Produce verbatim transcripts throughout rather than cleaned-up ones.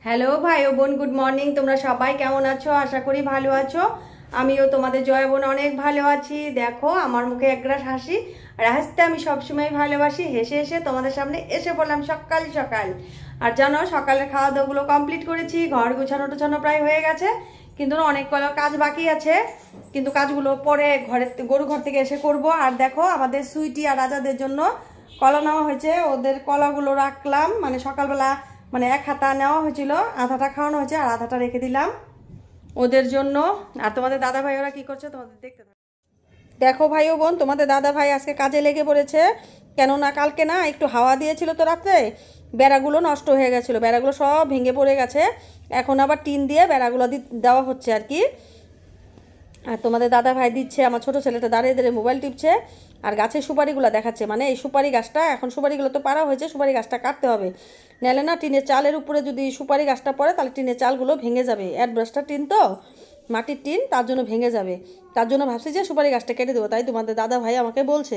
Hello ভাই ও বোন, good morning. তোমরা সবাই কেমন আছো? আশা করি ভালো আছো। আমিও তোমাদের জয় বোন অনেক ভালো আছি। দেখো আমার মুখে একরাশ হাসি, আর হাসতে আমি সবসময় ভালোবাসি। হেসে হেসে তোমাদের সামনে এসে পড়লাম সকাল সকাল। আর জানো, সকালের খাওয়া দাওয়াগুলো কমপ্লিট করেছি, ঘর গুছানো টুছানো প্রায় হয়ে গেছে, কিন্তু অনেক কলা কাজ বাকি আছে, কিন্তু কাজগুলো পরে ঘরের গরু ঘর থেকে এসে করব। আর দেখো আমাদের সুইটি আর রাজাদের জন্য কলা নেওয়া হয়েছে, ওদের কলাগুলো রাখলাম, মানে সকালবেলা মানে এক হাতা নেওয়া হয়েছিল, আধাটা খাওয়ানো হয়েছে আর আধাটা রেখে দিলাম ওদের জন্য। আর তোমাদের দাদা ভাই ওরা কি করছে তোমাদের দেখতে থাকো। দেখো ভাই ও বোন, তোমাদের দাদা ভাই আজকে কাজে লেগে পড়েছে, কেননা কালকে না একটু হাওয়া দিয়েছিল তো রাত্রে, বেড়াগুলো নষ্ট হয়ে গেছিলো, বেড়াগুলো সব ভেঙে পড়ে গেছে। এখন আবার টিন দিয়ে বেড়াগুলো দেওয়া হচ্ছে আর কি। আর তোমাদের দাদা ভাই দিচ্ছে, আমার ছোটো ছেলেটা দাঁড়িয়ে দাঁড়িয়ে মোবাইল টিপছে আর গাছের সুপারিগুলো দেখাচ্ছে। মানে এই সুপারি গাছটা, এখন সুপারিগুলো তো পাড়া হয়েছে, সুপারি গাছটা কাটতে হবে, নাহলে না টিনের চালের উপরে যদি সুপারি গাছটা পড়ে তাহলে টিনের চালগুলো ভেঙে যাবে। অ্যাডব্রাসটা টিন তো, মাটির টিন, তার জন্য ভেঙে যাবে। তার জন্য ভাবছি যে সুপারি গাছটা কেটে দেবো, তাই তোমাদের দাদা ভাই আমাকে বলছে।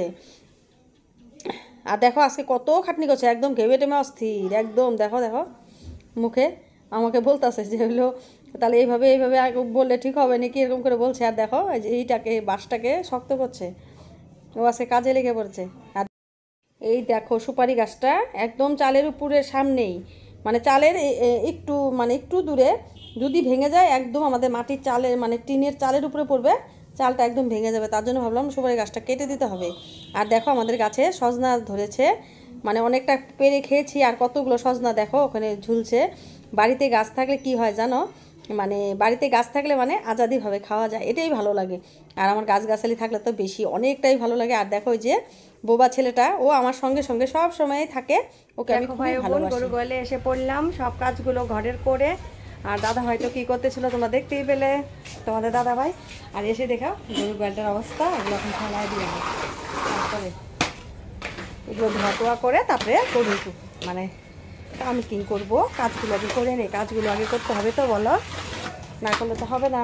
আর দেখো আজকে কত খাটনি করছে, একদম ঘেমে টেমে অস্থির একদম। দেখো দেখো মুখে আমাকে বলতেছে যে হলো তাহলে এইভাবে এইভাবে বললে ঠিক হবে নাকি, এরকম করে বলছে। আর দেখো এইটাকে বাঁশটাকে শক্ত করছে, ও আজকে কাজে লেগে পড়ছে। আর এই দেখো সুপারি গাছটা একদম চালের উপরে সামনেই, মানে চালের একটু মানে একটু দূরে, যদি ভেঙে যায় একদম আমাদের মাটির চালের মানে টিনের চালের উপরে পড়বে, চালটা একদম ভেঙে যাবে। তার জন্য ভাবলাম সুপারি গাছটা কেটে দিতে হবে। আর দেখো আমাদের গাছে সজনা ধরেছে, মানে অনেকটা পেরে খেয়েছি, আর কতগুলো সজনা দেখো ওখানে ঝুলছে। বাড়িতে গাছ থাকলে কি হয় জানো, মানে বাড়িতে গাছ থাকলে মানে আজাদিভাবে খাওয়া যায়, এটাই ভালো লাগে। আর আমার গাছগাছালি থাকলে তো বেশি অনেকটাই ভালো লাগে। আর দেখো ওই যে বোবা ছেলেটা, ও আমার সঙ্গে সঙ্গে সব সময় থাকে, ওকে আমি খুবই ভালোবাসি। গরু গোয়ালে এসে পড়লাম সব কাজগুলো ঘরের করে। আর দাদা ভাই তো কী করতেছিল তোমরা দেখতেই পেলে, তোমাদের দাদা ভাই। আর এসে দেখাও গরু গোয়ালটার অবস্থা, এগুলো এখন ফেলায় দিয়ে তারপরে এগুলো ধোয়া টোয়া করে তারপরে গরু মানে আমি কি করবো, কাজগুলো আগে করে নেই, কাজগুলো আগে করতে হবে তো, বলো না করলে তো হবে না।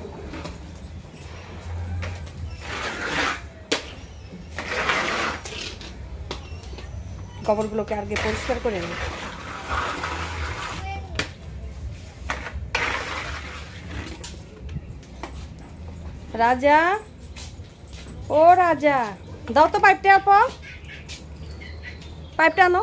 গোবরগুলোকে আগে পরিষ্কার করে নিই। রাজা, ও রাজা, দাও তো পাইপটা, আপ পাইপটা আনো।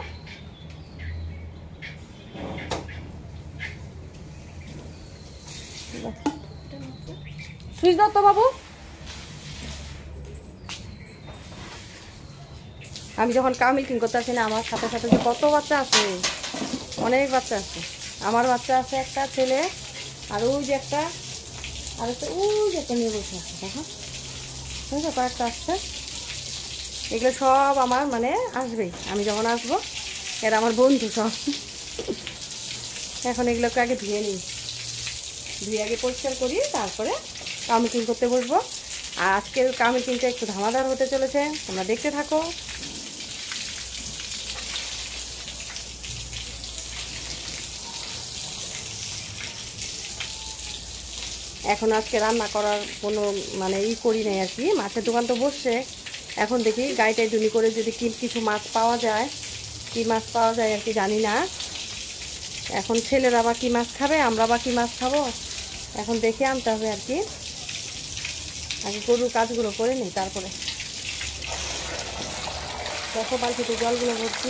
সুইচ দাও তো বাবু। আমি যখন কাউ মিল্কিং করতে আসি না, আমার সাথে সাথে যে কত বাচ্চা আছে, অনেক বাচ্চা আছে। আমার বাচ্চা আছে একটা ছেলে, আর ওই যে একটা, আর একটা ওই যে একটা নিয়ে বসে আছে, দেখো বুঝছো কয়েকটা আসছে। এগুলো সব আমার মানে আসবেই, আমি যখন আসবো এরা আমার বন্ধু সব। এখন এগুলোকে আগে ধুয়ে নিই, ধুয়ে আগে পরিষ্কার করি, তারপরে কাউ মিল্কিং করতে বসবো। আর আজকের কাউ মিল্কিংটা একটু ধামাদার হতে চলেছে, তোমরা দেখতে থাকো। এখন আজকে রান্না করার কোনো মানে ই করি নাই আর কি, মাছের দোকান তো বসছে, এখন দেখি গাইটাই দুনি করে যদি কি কিছু মাছ পাওয়া যায়, কি মাছ পাওয়া যায় আর কি জানি না। এখন ছেলেরা বা কী মাছ খাবে, আমরা বা কী মাছ খাবো, এখন দেখে আনতে হবে আর কি। আগে গরুর কাজগুলো করে নিই তারপরে। দেখো বালতিতে জলগুলো ভরছি।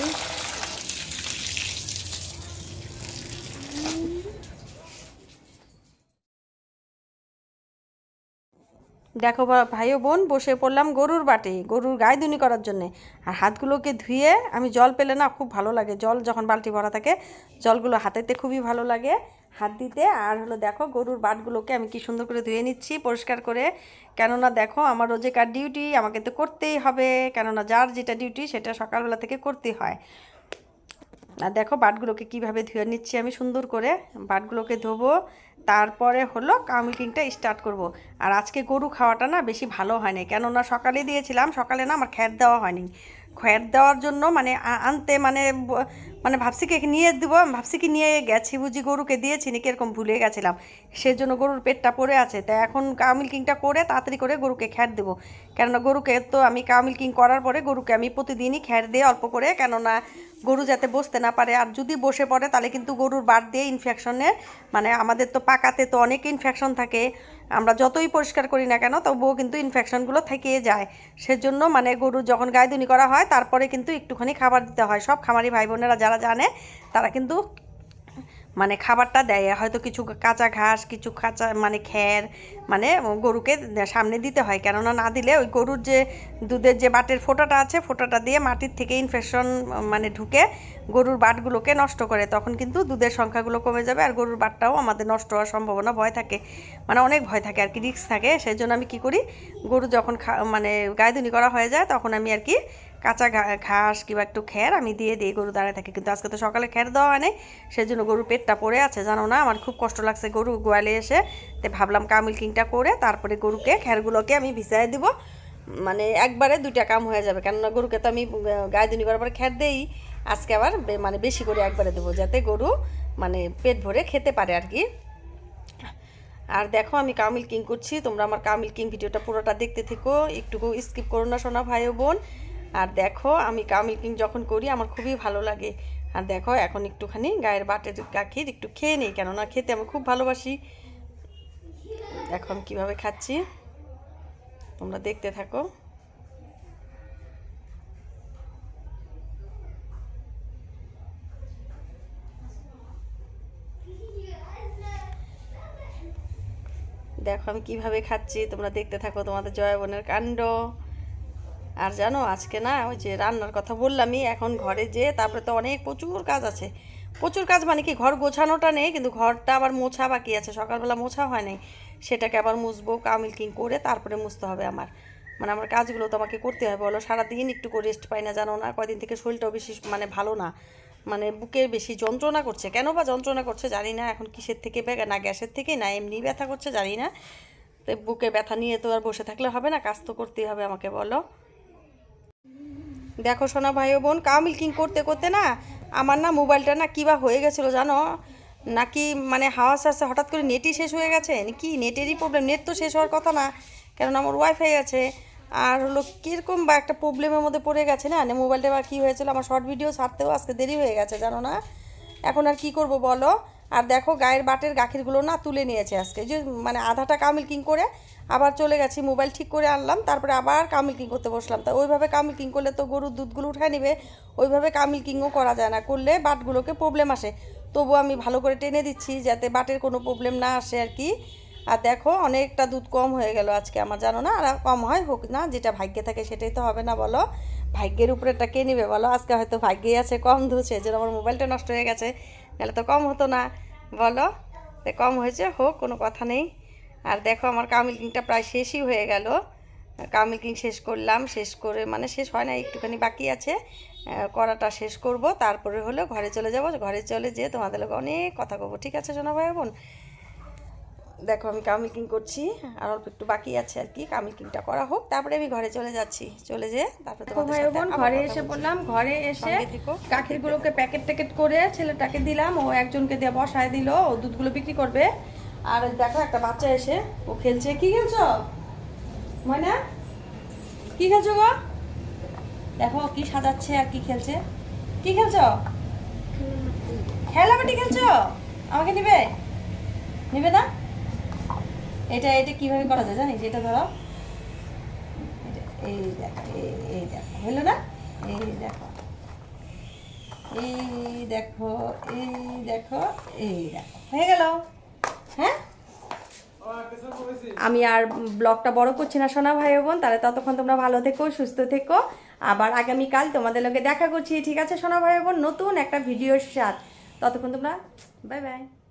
দেখো ভাই ও বোন, বসে পড়লাম গরুর বাটে, গরুর গায়ে দুনি করার জন্যে। আর হাতগুলোকে ধুয়ে আমি জল পেলে না খুব ভালো লাগে, জল যখন বালতি ভরা থাকে জলগুলো হাতেতে খুবই ভালো লাগে হাত দিতে। আর হলো দেখো গরুর বাটগুলোকে আমি কি সুন্দর করে ধুয়ে নিচ্ছি পরিষ্কার করে, কেননা দেখো আমার রোজকার ডিউটি আমাকে তো করতেই হবে, কেননা যার যেটা ডিউটি সেটা সকালবেলা থেকে করতেই হয়। আর দেখো বাটগুলোকে কিভাবে ধুয়ে নিচ্ছি আমি সুন্দর করে, বাটগুলোকে ধোবো, তারপরে হলো কাউ মিল্কিংটা স্টার্ট করব। আর আজকে গরু খাওয়াটা না বেশি ভালো হয়নি, কেননা সকালে দিয়েছিলাম, সকালে না আমার খ্যার দেওয়া হয়নি। খ্যার দেওয়ার জন্য মানে আনতে মানে মানে ভাবছি কি নিয়ে দেবো, ভাবছি কি নিয়ে গেছি বুঝি গরুকে দিয়েছি নাকি এরকম ভুলে গেছিলাম, সেজন্য গরুর পেটটা পড়ে আছে। তাই এখন কাউ মিল্কিংটা করে তাড়াতাড়ি করে গরুকে খ্যার দেবো, কেননা গরুকে তো আমি কাউ মিল্কিং করার পরে গরুকে আমি প্রতিদিনই খ্যার দিই অল্প করে, কেননা গরু যাতে বসতে না পারে। আর যদি বসে পড়ে তাহলে কিন্তু গরুর বাট দিয়ে ইনফেকশনের মানে আমাদের তো পাকাতে তো অনেক ইনফেকশন থাকে, আমরা যতই পরিষ্কার করি না কেন তবুও কিন্তু ইনফেকশনগুলো থেকেই যায়। সেজন্য মানে গরু যখন গাইদুনি করা হয় তারপরে কিন্তু একটুখানি খাবার দিতে হয়। সব খামারি ভাই বোনেরা যারা জানে তারা কিন্তু মানে খাবারটা দেয়, হয়তো কিছু কাঁচা ঘাস, কিছু কাঁচা মানে খ্যার মানে গরুকে সামনে দিতে হয়, কেননা না দিলে ওই গরুর যে দুধের যে বাটের ফোঁটাটা আছে ফোঁটাটা দিয়ে মাটির থেকে ইনফেকশন মানে ঢুকে গরুর বাটগুলোকে নষ্ট করে, তখন কিন্তু দুধের সংখ্যাগুলো কমে যাবে আর গরুর বাটটাও আমাদের নষ্ট হওয়ার সম্ভাবনা ভয় থাকে, মানে অনেক ভয় থাকে আর কি, রিস্ক থাকে। সেই জন্য আমি কী করি, গরু যখন মানে গাইদুনি করা হয়ে যায় তখন আমি আর কি কাঁচা ঘাস কিংবা একটু খ্যার আমি দিয়ে দিই, গরু দাঁড়ায় থাকে। কিন্তু আজকে তো সকালে খ্যার দেওয়া হয় নাই, সেই জন্য গরুর পেটটা পড়ে আছে জানো না, আমার খুব কষ্ট লাগছে গরু গোয়ালে এসে। তো ভাবলাম কাউ মিল্কিংটা করে তারপরে গরুকে খ্যারগুলোকে আমি ভিজাই দিব, মানে একবারে দুইটা কাম হয়ে যাবে, কেননা গরুকে তো আমি গাইদুনি করার পরে খ্যার দেই, আজকে আবার মানে বেশি করে একবারে দেবো যাতে গরু মানে পেট ভরে খেতে পারে আর কি। আর দেখো আমি কাউ মিল্কিং করছি, তোমরা আমার কাউ মিল্কিং ভিডিওটা পুরোটা দেখতে থেকো, একটুকু স্কিপ করো না শোনা ভাই ও বোন। আর দেখো আমি কাউ মিল্কিং যখন করি আমার খুবই ভালো লাগে। আর দেখো এখন একটুখানি গায়ের বাটের গাখির একটু খেয়ে নেই, কেননা খেতে আমি খুব ভালোবাসি। এখন কিভাবে খাচ্ছি তোমরা দেখতে থাকো। দেখো আমি কিভাবে খাচ্ছি তোমরা দেখতে থাকো, তোমাদের জয়া বোনের কাণ্ড। আর জানো আজকে না ওই যে রান্নার কথা বললামই, এখন ঘরে যে তারপরে তো অনেক প্রচুর কাজ আছে, প্রচুর কাজ মানে কি ঘর গোছানোটা নেই, কিন্তু ঘরটা আবার মোছা বাকি আছে, সকালবেলা মোছা হয় নাই, সেটাকে আবার মুছবো, কাউ মিল্কিং করে তারপরে মুছতে হবে আমার, মানে আমার কাজগুলো তো আমাকে করতে হবে বলো, সারাদিন একটু করে রেস্ট পাই না জানো না, কয়দিন থেকে শরীরটাও বেশি মানে ভালো না, মানে বুকে বেশি যন্ত্রণা করছে, কেন বা যন্ত্রণা করছে জানি না, এখন কিসের থেকে না গ্যাসের থেকে না এমনি ব্যথা করছে জানি না। তো বুকে ব্যথা নিয়ে তো আর বসে থাকলে হবে না, কাজ তো করতেই হবে আমাকে বলো। দেখো সোনা ভাই ও বোন কাউ মিল্কিং করতে করতে না আমার না মোবাইলটা না কী বা হয়ে গেছিলো জানো, নাকি মানে হাওয়া আসছে হঠাৎ করে নেটই শেষ হয়ে গেছে, কি নেটেরই প্রবলেম, নেট তো শেষ হওয়ার কথা না, কেননা আমার ওয়াইফাই আছে, আর হলো কীরকম বা একটা প্রবলেমের মধ্যে পড়ে গেছে না, মোবাইলটা বা কী হয়েছিল, আমার শর্ট ভিডিও ছাড়তেও আজকে দেরি হয়ে গেছে জানো না, এখন আর কি করব বলো। আর দেখো গায়ের বাটের গাখিরগুলো না তুলে নিয়েছে আজকে, যে মানে আধাটা কাউ মিল্কিং করে আবার চলে গেছি, মোবাইল ঠিক করে আনলাম, তারপরে আবার কাউ মিল্কিং করতে বসলাম। তা ওইভাবে কাউ মিল্কিং করলে তো গরুর দুধগুলো উঠায় নেবে, ওইভাবে কাউ মিল্কিংও করা যায় না, করলে বাটগুলোকে প্রবলেম আসে, তবু আমি ভালো করে টেনে দিচ্ছি যাতে বাটের কোনো প্রবলেম না আসে আর কি। আর দেখো অনেকটা দুধ কম হয়ে গেল আজকে আমার জানো না, আর কম হয় হোক না, যেটা ভাগ্যে থাকে সেটাই তো হবে না বলো, ভাগ্যের উপরেটা কে নেবে বলো, আজকে হয়তো ভাগ্যেই আছে কম দুধ, সেজন্য আমার মোবাইলটা নষ্ট হয়ে গেছে, নাহলে তো কম হতো না বলো, তো কম হয়েছে হোক কোনো কথা নেই। আর দেখো আমার কাউ মিল্কিংটা প্রায় শেষই হয়ে গেল, কাউ মিল্কিং শেষ করলাম, শেষ করে মানে শেষ হয় না একটুখানি বাকি আছে, করাটা শেষ করব, তারপরে হলো ঘরে চলে যাব, ঘরে চলে যেয়ে তোমাদের লোক অনেক কথা বলবো, ঠিক আছে শোনা ভাই বোন। দেখো আমি কাউ মিল্কিং করছি, আর অল্প একটু বাকি আছে আর কি, কাউ মিল্কিংটা করা হোক তারপরে আমি ঘরে চলে যাচ্ছি, চলে যেয়ে তারপরে তোমাদের ভাই বোন ঘরে এসে বললাম, ঘরে এসে গাখিরগুলোকে প্যাকেট ট্যাকেট করে ছেলেটাকে দিলাম, ও একজনকে দিয়ে বসায় দিল, ও দুধগুলো বিক্রি করবে। আর দেখো একটা বাচ্চা এসে ও খেলছে, কি খেলছো ময়না, কি খেলছো গো, দেখো কি সাজাচ্ছে আর কি খেলছে, কি খেলছো, খেলাবাটি খেলছো, আমাকে নিবে নিবে না, এটা এটা কিভাবে করা যায় জানিস, এটা ধরো এই দেখো এই দেখো হলো না, এই দেখো এই দেখো এই দেখো এই দেখো হয়ে গেল। হ্যাঁ আমি আর ব্লগটা বড় করছি না সোনা ভাই বোন, তাহলে ততক্ষণ তোমরা ভালো থেকো সুস্থ থেকো, আবার আগামীকাল তোমাদের লগে দেখা করছি, ঠিক আছে সোনা ভাই বোন, নতুন একটা ভিডিওর সাথে, ততক্ষণ তোমরা বাই বাই।